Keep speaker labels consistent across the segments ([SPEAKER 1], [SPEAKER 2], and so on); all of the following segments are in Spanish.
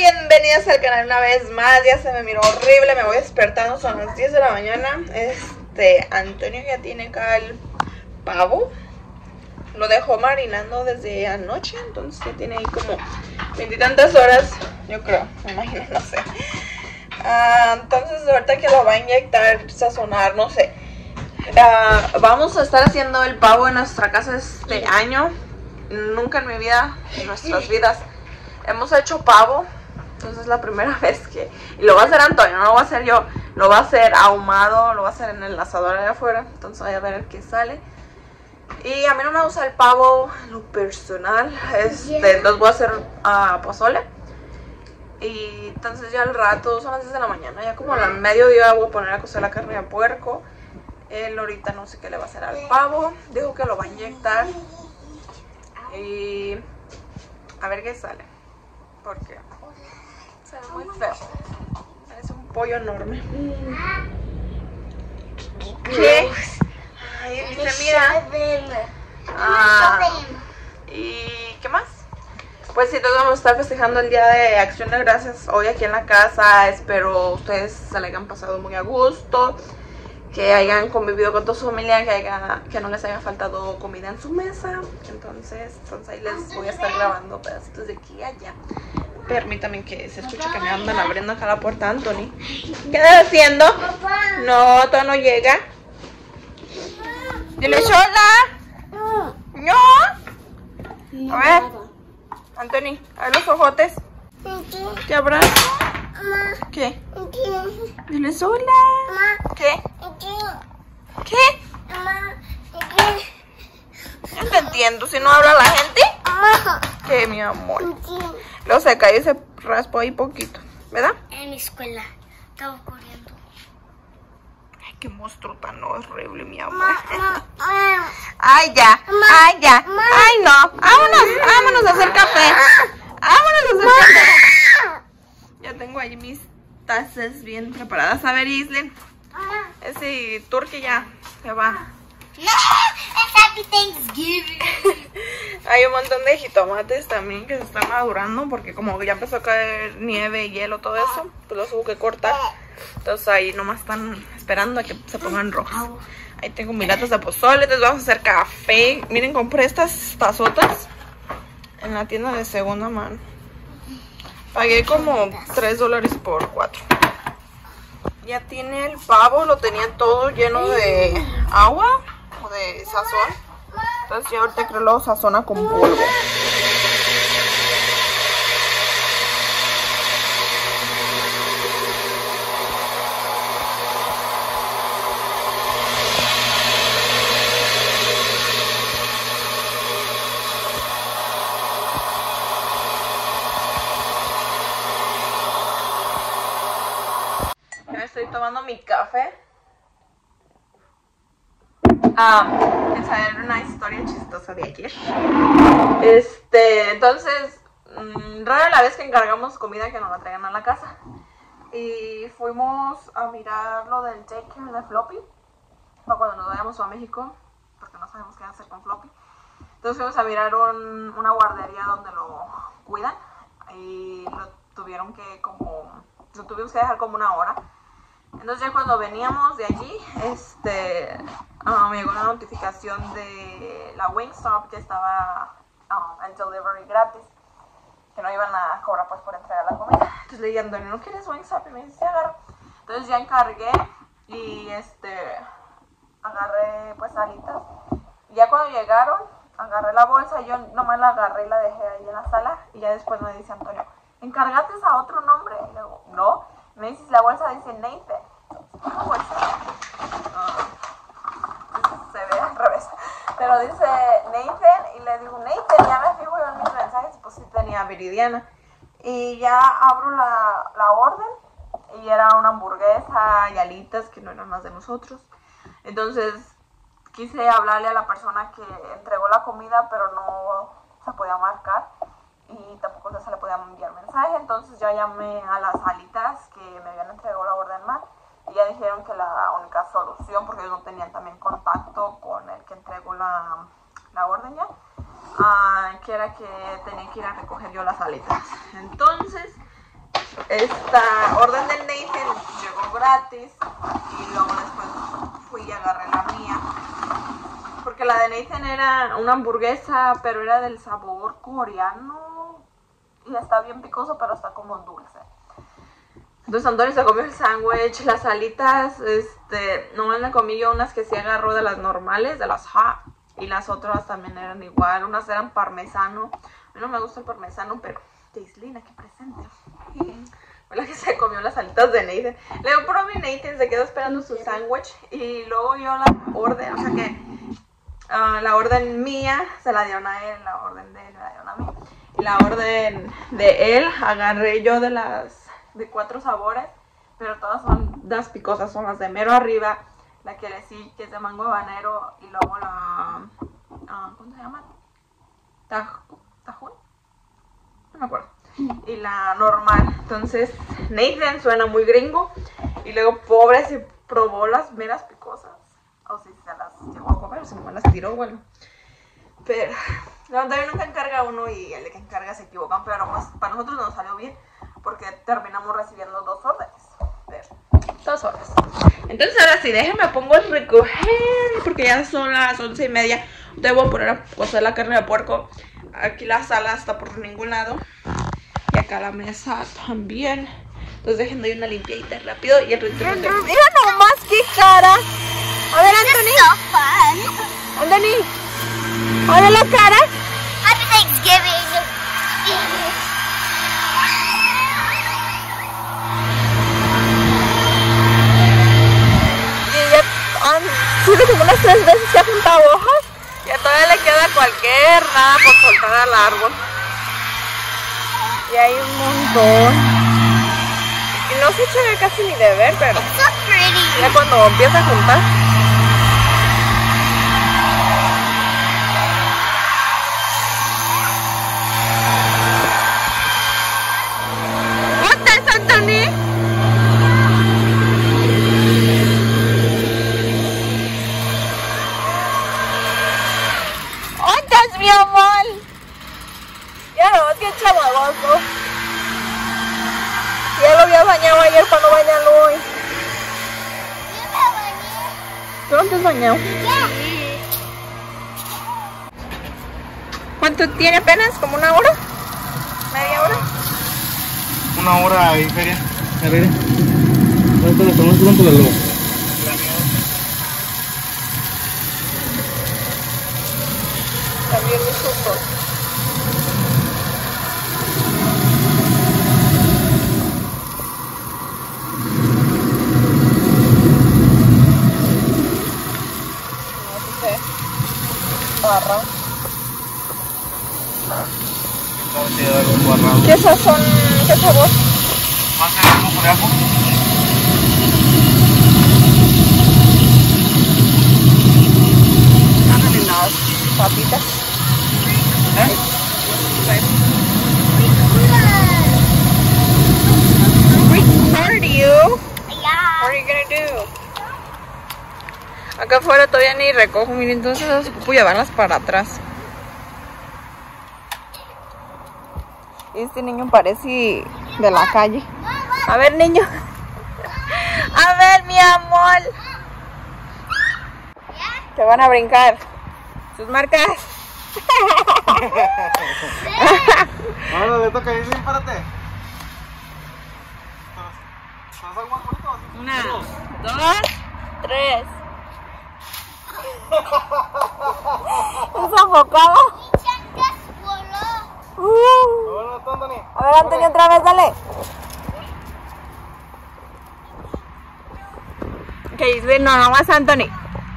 [SPEAKER 1] Bienvenidos al canal una vez más. Ya se me miró horrible, me voy despertando, son las 10 de la mañana. Antonio ya tiene acá el pavo. Lo dejó marinando desde anoche, entonces ya tiene ahí como 20 y tantas horas, yo creo, me imagino, no sé. Entonces ahorita que lo va a inyectar, sazonar, no sé. Vamos a estar haciendo el pavo en nuestra casa este año. Nunca en mi vida, en nuestras vidas, hemos hecho pavo. Entonces es la primera vez que... Y lo va a hacer Antonio, no lo va a hacer yo. Lo va a hacer ahumado, lo va a hacer en el asador de afuera. Entonces voy a ver qué sale. Y a mí no me gusta el pavo, lo personal. Entonces voy a hacer pozole. Y entonces ya al rato, son las 10 de la mañana, ya como al mediodía voy a poner a cocer la carne de puerco. Él ahorita no sé qué le va a hacer al pavo. Dijo que lo va a inyectar. Y a ver qué sale. Porque se ve muy feo. Es un pollo enorme. ¿Qué? Ay, dice, mira. ¿Y qué más? Pues sí, todos vamos a estar festejando el Día de Acción de Gracias hoy aquí en la casa. Espero ustedes se la hayan pasado muy a gusto, que hayan convivido con toda su familia, que no les haya faltado comida en su mesa. Entonces ahí les voy a estar grabando pedacitos de aquí y allá. Permítame que se escuche que me andan abriendo acá la puerta, Anthony. ¿Qué estás haciendo? No, todavía no llega. Dile sola. No. A ver, Anthony, abre los ojotes. ¿Qué habrá? ¿Qué? Dile sola. ¿Qué? ¿Qué? No te entiendo, si no habla la gente. ¿Qué, mi amor? Luego se cayó y se raspó ahí poquito, ¿verdad?
[SPEAKER 2] En mi escuela estaba corriendo.
[SPEAKER 1] Ay, qué monstruo tan horrible, mi amor. Ay, ya. Ay, ya. Ay, no. Vámonos a hacer café. Vámonos a hacer café. Ya tengo ahí mis tazas bien preparadas. A ver, Islin. Ese turqui ya se va.
[SPEAKER 2] No, es Happy Thanksgiving.
[SPEAKER 1] Hay un montón de jitomates también que se están madurando porque como ya empezó a caer nieve, hielo, todo eso, pues los hubo que cortar. Entonces ahí nomás están esperando a que se pongan rojos. Ahí tengo mis latas de pozole, entonces vamos a hacer café. Miren, compré estas tazotas en la tienda de segunda mano. Pagué como $3 por 4. Ya tiene el pavo, lo tenía todo lleno de agua o de sazón. Entonces ya ahorita creo lo sazona con polvo. Ya me estoy tomando mi café. Les haré una historia chistosa de ayer. Entonces, rara la vez que encargamos comida que nos la traigan a la casa. Y fuimos a mirar lo del daycare de Floppy, para cuando nos vayamos a México, porque no sabemos qué hacer con Floppy. Entonces fuimos a mirar una guardería donde lo cuidan. Y lo tuvimos que dejar como una hora. Entonces ya cuando veníamos de allí, me llegó una notificación de la Wingstop que estaba el delivery gratis, que no iban a cobrar pues por entregar la comida. Entonces le dije a Antonio, ¿no quieres Wingstop? Y me dice, sí, agarro. Entonces ya encargué y agarré pues alitas. Y ya cuando llegaron, agarré la bolsa, yo nomás la agarré y la dejé ahí en la sala. Y ya después me dice Antonio, ¿encargaste a otro nombre? Y le digo, no. Me dices, la bolsa dice Nathan. ¿Cómo bolsa? Se ve al revés. Pero dice Nathan y le digo, Nathan, ya me fijo yo en mis mensajes, pues sí tenía Viridiana. Y ya abro la orden y era una hamburguesa y alitas que no eran las de nosotros. Entonces quise hablarle a la persona que entregó la comida, pero no se podía marcar. Y tampoco se le podía enviar mensaje. Entonces yo llamé a las alitas que me habían entregado la orden mal y ya dijeron que la única solución, porque ellos no tenían también contacto con el que entregó la orden ya, que era que tenía que ir a recoger yo las alitas. Entonces esta orden del Nathan llegó gratis y luego después fui y agarré la mía. Porque la de Nathan era una hamburguesa, pero era del sabor coreano y está bien picoso, pero está como dulce. Entonces Antonio se comió el sándwich, las alitas, nomás me comí yo unas que sí agarró de las normales, de las hot, y las otras también eran igual, unas eran parmesano. A mí no me gusta el parmesano, pero Jaislyn aquí presente fue la que se comió las alitas de Nathan. Le dio por mi Nathan, se quedó esperando su sándwich y luego yo la orden, o sea que la orden mía se la dieron a él, la orden de él me la dieron a mí. Y la orden de él agarré yo de 4 sabores, pero todas son las picosas, son las de mero arriba, la que le sí, que es de mango habanero, y luego la, ¿cómo se llama? ¿Tajún? No me acuerdo. Y la normal. Entonces Nathan suena muy gringo, y luego pobre se probó las meras picosas, o si se las llegó a comer, o si no me las tiró, bueno. Pero también nunca encarga uno y el que encarga se equivocan, pero pues para nosotros nos salió bien porque terminamos recibiendo 2 órdenes. Pero 2 horas. Entonces ahora sí, déjenme pongo el recoger porque ya son las 11:30. Debo poner a cocer la carne de puerco. Aquí la sala está por ningún lado y acá la mesa también. Entonces dejen doy una limpiadita rápido y el resto. Mira nomás qué cara. A ver, Anthony. Anthony, ¿abre la cara?
[SPEAKER 2] Happy Thanksgiving.
[SPEAKER 1] Y ya han sido como unas 3 veces que ha juntado hojas. Y todavía le queda cualquier nada por soltar al árbol. Y hay un montón. Y no se echa casi ni de ver, pero
[SPEAKER 2] So pretty.
[SPEAKER 1] ya cuando empieza a juntar. Anthony. ¿Dónde estás, mi amor? Ya no, es que es chamagoso. Ya lo había bañado ayer para no bañarlo hoy. ¿Tú no te has bañado? ¿Cuánto tiene apenas? ¿Como una hora? ¿Media hora?
[SPEAKER 3] 1 hora ahí, feria. A ver. ¿Cuánto le tomamos pronto la loba?
[SPEAKER 1] También mis sustos. No sé. Barra. ¿Qué esas son? ¿Qué sabor?
[SPEAKER 3] ¿Más de un poco de ajo?
[SPEAKER 1] Háganle las papitas. Record you.
[SPEAKER 2] Yeah.
[SPEAKER 1] What are you gonna do? Acá afuera todavía ni recojo, miren, entonces ocupo llevarlas para atrás. Este niño parece de la calle. A ver, niño. A ver, mi amor. Te van a brincar. Sus marcas.
[SPEAKER 3] Ahora le toca a Jaislyn, párate. ¿Estás algo más bonito?
[SPEAKER 1] 1, 2, 3. ¿Es enfocada?
[SPEAKER 3] Hola, Anthony.
[SPEAKER 1] A ver, Antonio, otra vez, dale. Ok, no, nomás Anthony.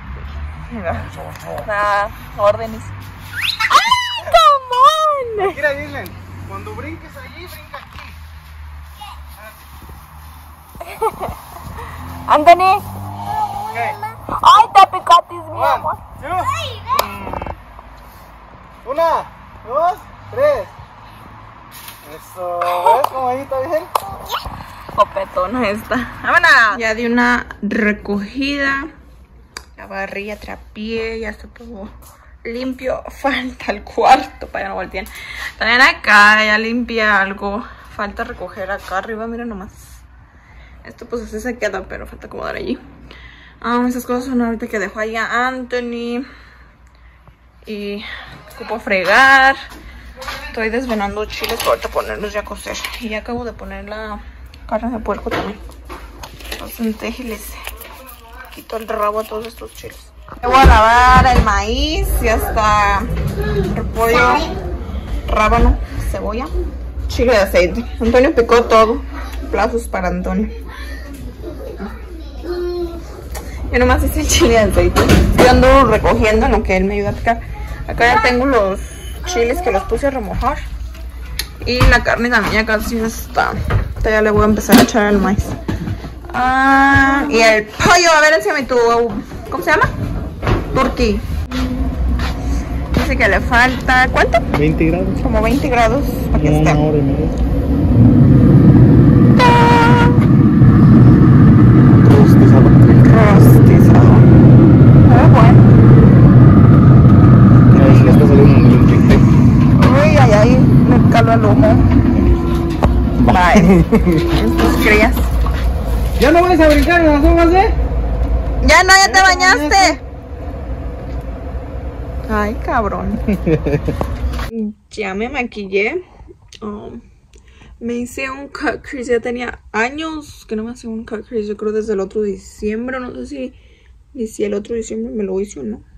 [SPEAKER 1] Nada, órdenes. ¡Ay, come on!
[SPEAKER 3] Mira, Jaislyn, cuando brinques allí, brinca aquí.
[SPEAKER 1] Anthony.
[SPEAKER 3] Okay.
[SPEAKER 1] Ay, te picatis, mi
[SPEAKER 3] 1,
[SPEAKER 1] amor.
[SPEAKER 3] 2. 1, 2, 3. Eso, ¿ves cómo ahí está bien?
[SPEAKER 1] Copetona esta. ¡Vámonos! Ya di una recogida. La barrilla, trapié, ya está todo limpio. Falta el cuarto para que no volteen. También acá ya limpié algo. falta recoger acá arriba, miren nomás. Esto pues así se queda, pero falta acomodar allí. Esas cosas son ahorita que dejo ahí a Anthony. Y ocupo fregar. Estoy desvenando chiles para ahorita ponerlos ya a cocer. Y ya acabo de poner la carne de puerco también. Entonces déjenles quito el rabo a todos estos chiles. Voy a lavar el maíz. Ya está repollo, rábano, cebolla, chile de aceite. Antonio picó todo. Aplausos para Antonio. Yo nomás hice el chile de aceite. Estoy ando recogiendo en lo que él me ayuda a picar. Acá ya tengo los chiles que los puse a remojar. Y la carne también ya casi está. Ahorita ya le voy a empezar a echar el maíz. Y el pollo, a ver, enséñame tu... ¿Cómo se llama? Turkey. Dice que le falta... ¿Cuánto?
[SPEAKER 3] 20 grados.
[SPEAKER 1] Como 20 grados para que esté.
[SPEAKER 3] Una hora y media.
[SPEAKER 1] Rostizado. Bueno.
[SPEAKER 3] Ya está saliendo un tic.
[SPEAKER 1] Uy, ay, me caló el humo. Bye. Tus crías.
[SPEAKER 3] ¿Ya no vas a brincar en las hojas,
[SPEAKER 1] Ya no, ya te bañaste. Ay, cabrón. Ya me maquillé. Me hice un cut crease. Ya tenía años que no me hacía un cut crease. Yo creo desde el otro diciembre. No sé si el otro diciembre me lo hice o no.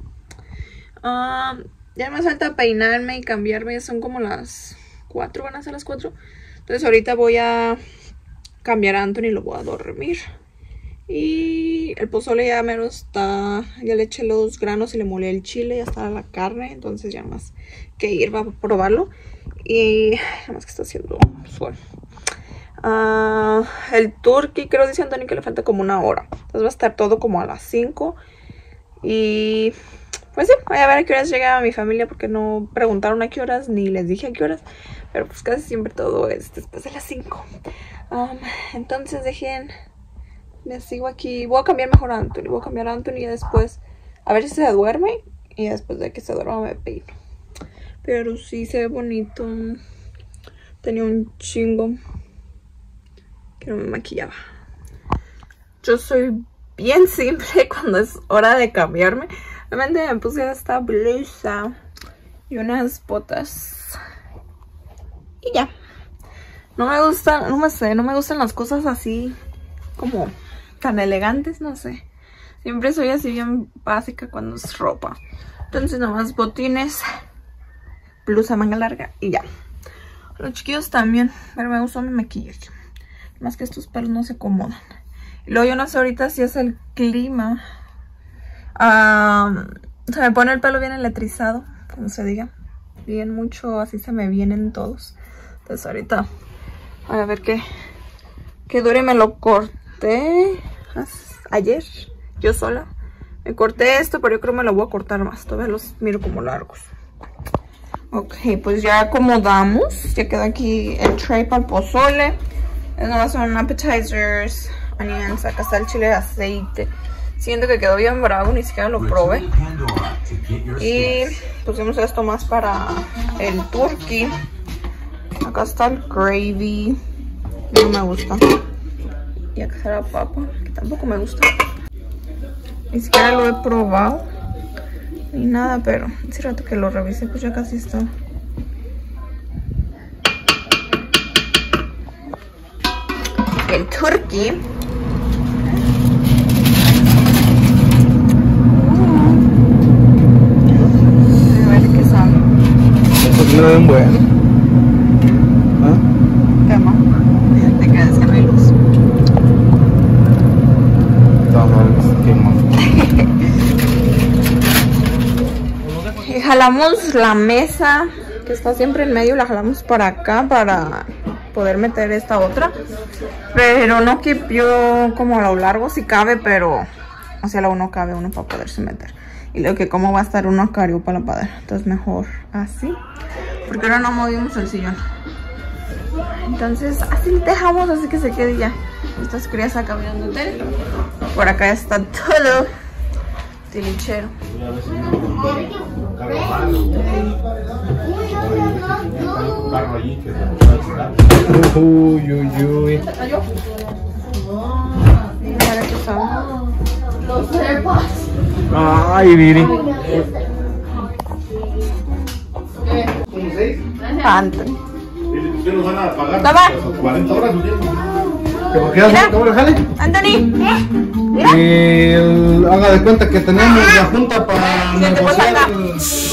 [SPEAKER 1] Ya me falta peinarme y cambiarme. Ya son como las 4. Van a ser las 4. Entonces ahorita voy a cambiar a Anthony. Lo voy a dormir. Y el pozole ya mero está. Ya le eché los granos y le molé el chile. Ya está la carne. Entonces ya más que ir va a probarlo. Y nada más que está haciendo sol. El turkey, creo dice Antonio que le falta como 1 hora. Entonces va a estar todo como a las 5. Y pues sí, voy a ver a qué horas llega mi familia. Porque no preguntaron a qué horas, ni les dije a qué horas. Pero pues casi siempre todo es después de las 5. Entonces dejen... Me sigo aquí. Voy a cambiar mejor a Anthony. Voy a cambiar a Anthony y después a ver si se duerme. Y después de que se duerma me peino. Pero sí se ve bonito. Tenía un chingo que no me maquillaba. Yo soy bien simple cuando es hora de cambiarme. Realmente me puse esta blusa y unas botas. Y ya. No me gustan, no me gustan las cosas así como tan elegantes, no sé. Siempre soy así bien básica cuando es ropa. Entonces nomás botines, blusa manga larga y ya. Los chiquillos también, pero me gustó mi maquillaje. Más que estos pelos no se acomodan. Y luego yo no sé ahorita si es el clima. Se me pone el pelo bien electrizado, como se diga. Bien mucho, así se me vienen todos. Entonces ahorita a ver qué dure. Me lo corté ayer, yo sola. Me corté esto, pero yo creo que me lo voy a cortar más. Todavía los miro como largos. Ok, pues ya acomodamos. Ya queda aquí el tray para el pozole. No son appetizers, onions. Acá está el chile de aceite. Siento que quedó bien bravo, ni siquiera lo probé. Y pusimos esto más para el turkey. Acá está el gravy. No me gusta. Y acá está la papa, que tampoco me gusta. Ni siquiera lo he probado. Ni nada, pero hace rato que lo revisé, pues ya casi está. El turkey. A ver qué sabe.
[SPEAKER 3] Esto sí lo ven bueno.
[SPEAKER 1] ¿Qué más? Te quedas que no hay luz. Y jalamos la mesa que está siempre en medio, la jalamos para acá para poder meter esta otra. Pero no quepió como a lo largo, si cabe, pero hacia la uno cabe uno para poderse meter. Y lo que como va a estar uno acá para la padera. Entonces mejor así. Porque ahora no movimos el sillón. Entonces así lo dejamos, así que se quede ya. Estas crías acá mirando tele. Por acá está todo tilichero.
[SPEAKER 4] carro allí que se puede alquilar.
[SPEAKER 3] Uy, uy, uy.
[SPEAKER 1] Mira, estos son.
[SPEAKER 3] Ay, Viri.
[SPEAKER 1] Anthony.
[SPEAKER 4] ¿Qué nos van a pagar?
[SPEAKER 1] Toma.
[SPEAKER 4] 40 horas o qué?
[SPEAKER 3] ¿Por qué hace? ¿Cómo le jale?
[SPEAKER 1] Anthony.
[SPEAKER 3] Haga de cuenta que tenemos la junta para
[SPEAKER 1] Siente, pues,
[SPEAKER 3] negociar
[SPEAKER 1] acá.